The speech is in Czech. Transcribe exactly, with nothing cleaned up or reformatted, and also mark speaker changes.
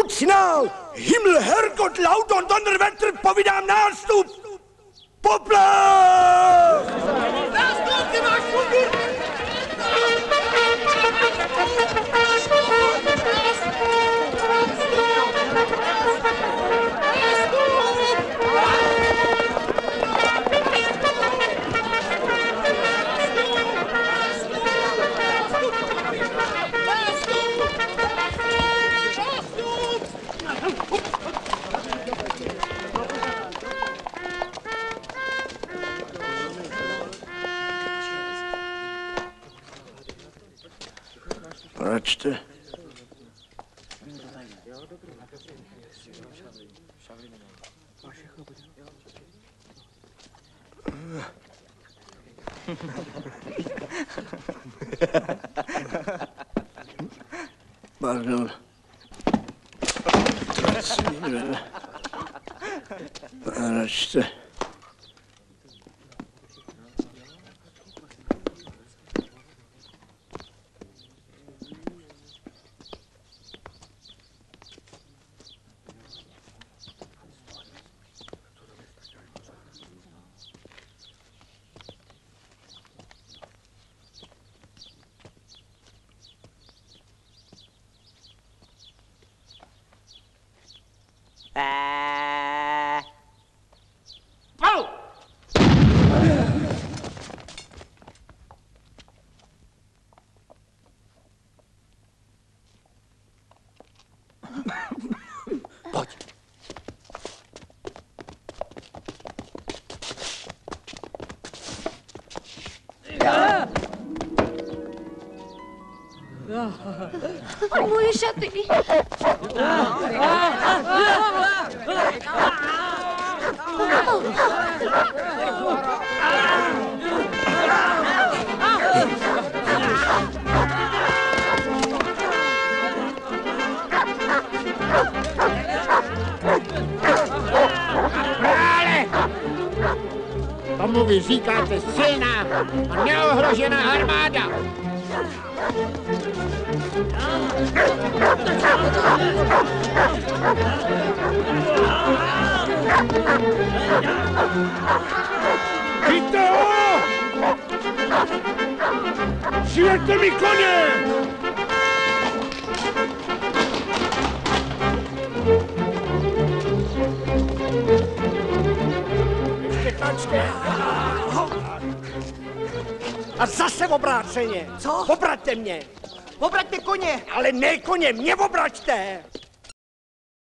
Speaker 1: Hucnál! Himmel, Herrgott, laut und Donnerwetter, povídám nástup! Poplas!
Speaker 2: Nástup, ty máš fundur!
Speaker 1: Račte. Pardon. Račte.
Speaker 3: Pojď.
Speaker 4: A moje šaty.
Speaker 5: Tomu vy říkáte silná a neohrožená armáda.
Speaker 1: Chyťte ho! Přiveďte mi koně! A zase obráceně.
Speaker 2: Co?
Speaker 1: Obraťte mě.
Speaker 2: Obraťte koně!
Speaker 1: Ale ne koně, mě obraťte.